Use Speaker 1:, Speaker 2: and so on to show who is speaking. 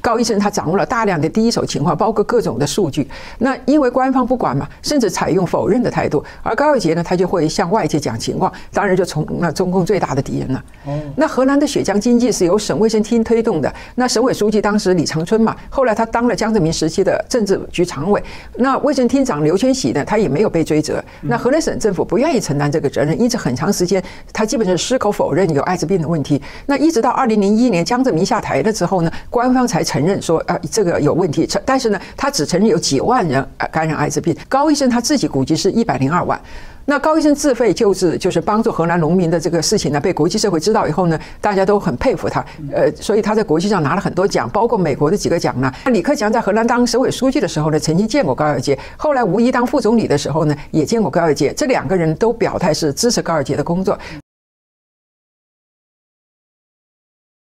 Speaker 1: 高医生他掌握了大量的第一手情况，包括各种的数据。那因为官方不管嘛，甚至采用否认的态度，而高耀洁呢，他就会向外界讲情况，当然就从那中共最大的敌人了。那荷兰的血浆经济是由省卫生厅推动的，那省委书记当时李长春嘛，后来他当了江泽民时期的政治局常委，那卫生厅长刘全喜呢，他也没有被追责。那河南省政府不愿意承担这个责任，因此很长时间他基本上矢口否认有艾滋病的问题。那一直到2001年江泽民下台了之后呢，官方才承认说这个有问题，但是呢，他只承认有几万人感染艾滋病。高医生他自己估计是102万。那高医生自费救治，就是帮助荷兰农民的这个事情呢，被国际社会知道以后呢，大家都很佩服他，所以他在国际上拿了很多奖，包括美国的几个奖呢。李克强在荷兰当省委书记的时候呢，曾经见过高耀洁，后来吴仪当副总理的时候呢，也见过高耀洁，这两个人都表态是支持高耀洁的工作。